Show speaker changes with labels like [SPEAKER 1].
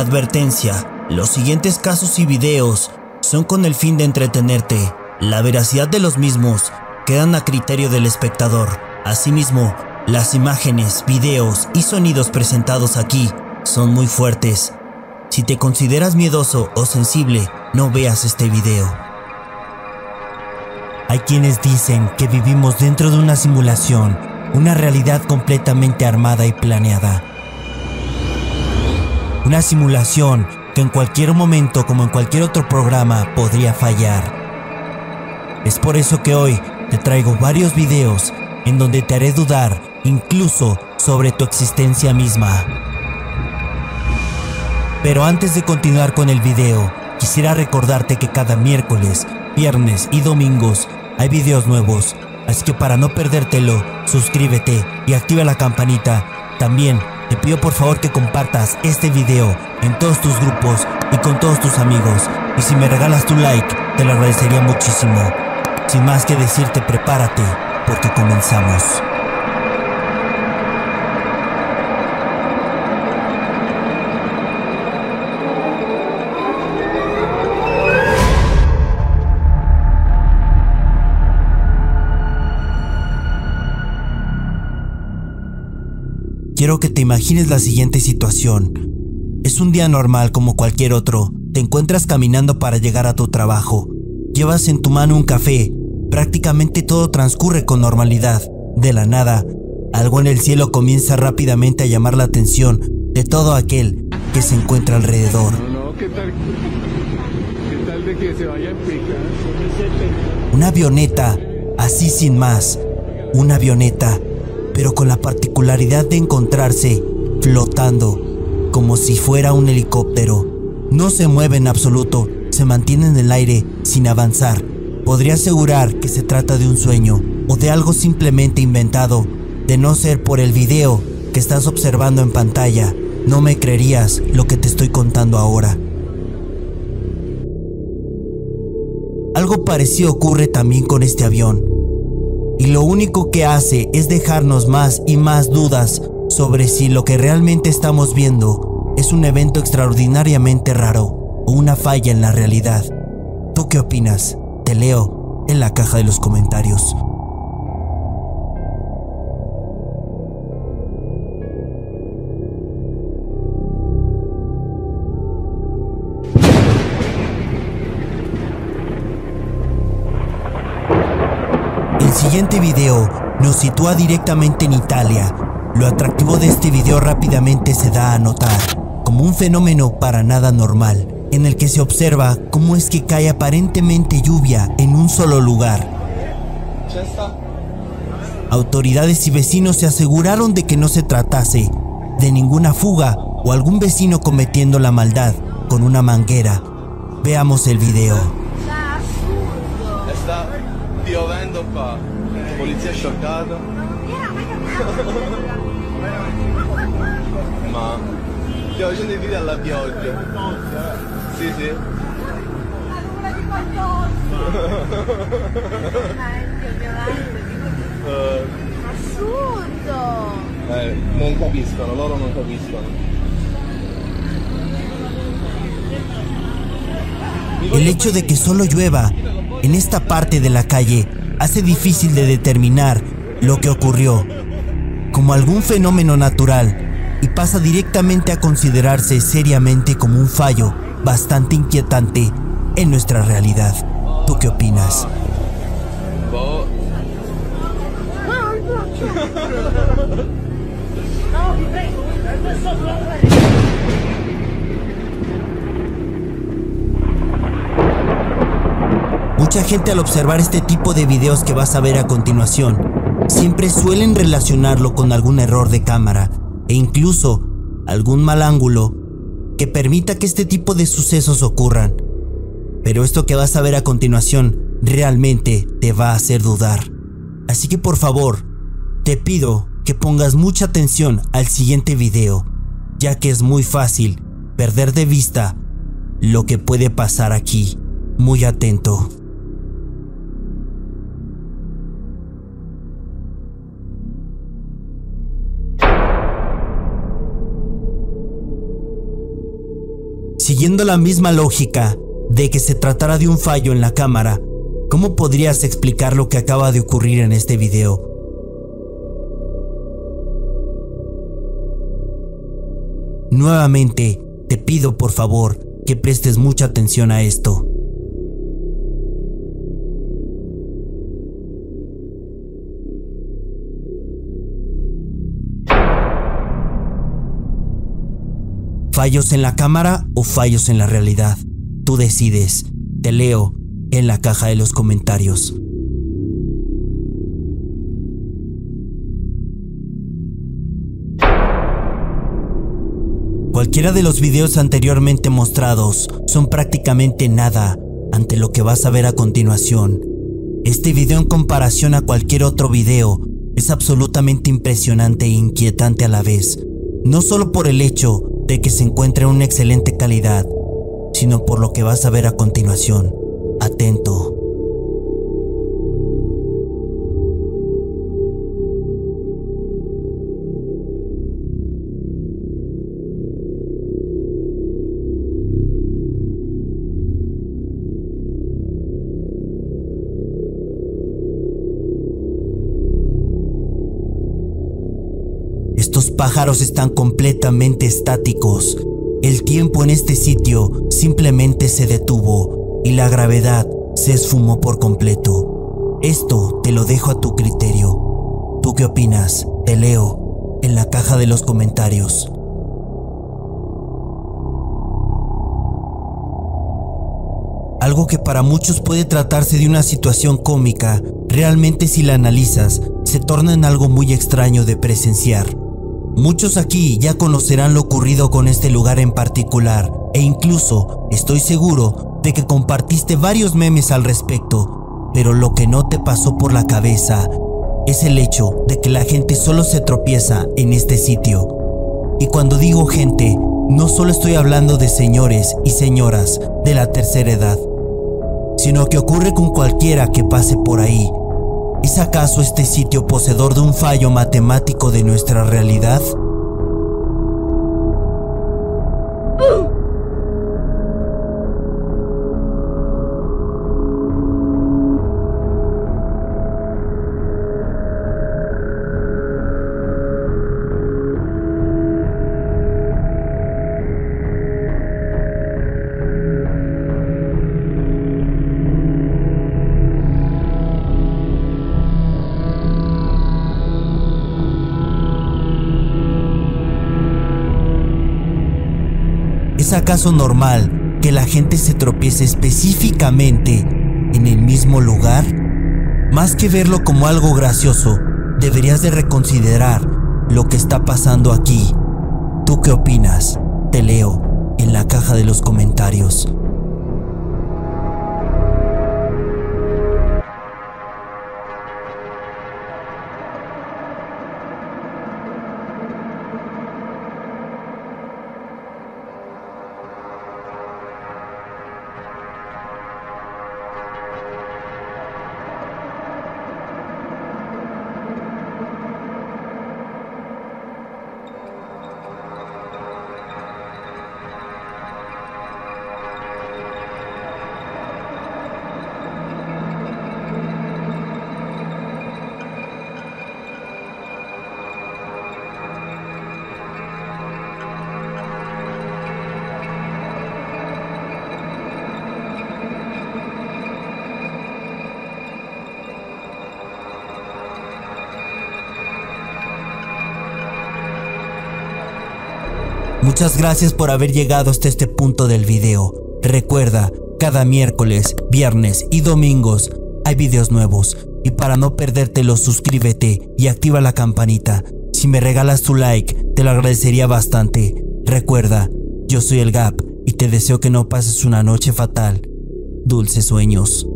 [SPEAKER 1] Advertencia: los siguientes casos y videos son con el fin de entretenerte. La veracidad de los mismos quedan a criterio del espectador. Asimismo, las imágenes, videos y sonidos presentados aquí son muy fuertes. Si te consideras miedoso o sensible, no veas este video. Hay quienes dicen que vivimos dentro de una simulación, una realidad completamente armada y planeada. Una simulación que en cualquier momento, como en cualquier otro programa, podría fallar. Es por eso que hoy te traigo varios videos en donde te haré dudar incluso sobre tu existencia misma. Pero antes de continuar con el video, quisiera recordarte que cada miércoles, viernes y domingos hay videos nuevos, así que para no perdértelo, suscríbete y activa la campanita. También te pido por favor que compartas este video en todos tus grupos y con todos tus amigos, y si me regalas tu like, te lo agradecería muchísimo. Sin más que decirte, prepárate, porque comenzamos. Quiero que te imagines la siguiente situación. Es un día normal como cualquier otro. Te encuentras caminando para llegar a tu trabajo. Llevas en tu mano un café. Prácticamente todo transcurre con normalidad. De la nada, algo en el cielo comienza rápidamente a llamar la atención de todo aquel que se encuentra alrededor.
[SPEAKER 2] ¿Qué tal de que se vaya en pica?
[SPEAKER 1] Una avioneta, así sin más. Una avioneta, pero con la particularidad de encontrarse flotando, como si fuera un helicóptero. No se mueve en absoluto, se mantiene en el aire sin avanzar. Podría asegurar que se trata de un sueño o de algo simplemente inventado. De no ser por el video que estás observando en pantalla, no me creerías lo que te estoy contando ahora. Algo parecido ocurre también con este avión. Y lo único que hace es dejarnos más y más dudas sobre si lo que realmente estamos viendo es un evento extraordinariamente raro o una falla en la realidad. ¿Tú qué opinas? Te leo en la caja de los comentarios. El siguiente video nos sitúa directamente en Italia. Lo atractivo de este video rápidamente se da a notar, como un fenómeno para nada normal, en el que se observa cómo es que cae aparentemente lluvia en un solo lugar. Autoridades y vecinos se aseguraron de que no se tratase de ninguna fuga o algún vecino cometiendo la maldad con una manguera. Veamos el video.
[SPEAKER 3] Sta piovendo qua, polizia scioccata. Ma stiamo facendo i video alla pioggia. Sì, sì.
[SPEAKER 4] Assurdo!
[SPEAKER 3] Non capiscono, loro non capiscono.
[SPEAKER 1] El hecho de que solo llueva en esta parte de la calle hace difícil de determinar lo que ocurrió como algún fenómeno natural y pasa directamente a considerarse seriamente como un fallo bastante inquietante en nuestra realidad. ¿Tú qué opinas? Mucha gente, al observar este tipo de videos que vas a ver a continuación, siempre suelen relacionarlo con algún error de cámara e incluso algún mal ángulo que permita que este tipo de sucesos ocurran. Pero esto que vas a ver a continuación realmente te va a hacer dudar. Así que por favor, te pido que pongas mucha atención al siguiente video, ya que es muy fácil perder de vista lo que puede pasar aquí. Muy atento. Siguiendo la misma lógica de que se tratara de un fallo en la cámara, ¿cómo podrías explicar lo que acaba de ocurrir en este video? Nuevamente, te pido por favor que prestes mucha atención a esto. ¿Fallos en la cámara o fallos en la realidad? Tú decides. Te leo en la caja de los comentarios. Cualquiera de los videos anteriormente mostrados son prácticamente nada ante lo que vas a ver a continuación. Este video, en comparación a cualquier otro video, es absolutamente impresionante e inquietante a la vez. No solo por el hecho de que se encuentra en una excelente calidad, sino por lo que vas a ver a continuación. Atento. Estos pájaros están completamente estáticos. El tiempo en este sitio simplemente se detuvo y la gravedad se esfumó por completo. Esto te lo dejo a tu criterio. ¿Tú qué opinas? Te leo en la caja de los comentarios. Algo que para muchos puede tratarse de una situación cómica, realmente si la analizas, se torna en algo muy extraño de presenciar. Muchos aquí ya conocerán lo ocurrido con este lugar en particular, e incluso estoy seguro de que compartiste varios memes al respecto, pero lo que no te pasó por la cabeza es el hecho de que la gente solo se tropieza en este sitio. Y cuando digo gente, no solo estoy hablando de señores y señoras de la tercera edad, sino que ocurre con cualquiera que pase por ahí. ¿Es acaso este sitio poseedor de un fallo matemático de nuestra realidad? ¿Es acaso normal que la gente se tropiece específicamente en el mismo lugar? Más que verlo como algo gracioso, deberías de reconsiderar lo que está pasando aquí. ¿Tú qué opinas? Te leo en la caja de los comentarios. Muchas gracias por haber llegado hasta este punto del video. Recuerda, cada miércoles, viernes y domingos hay videos nuevos. Y para no perdértelos, suscríbete y activa la campanita. Si me regalas tu like, te lo agradecería bastante. Recuerda, yo soy el Gap y te deseo que no pases una noche fatal. Dulces sueños.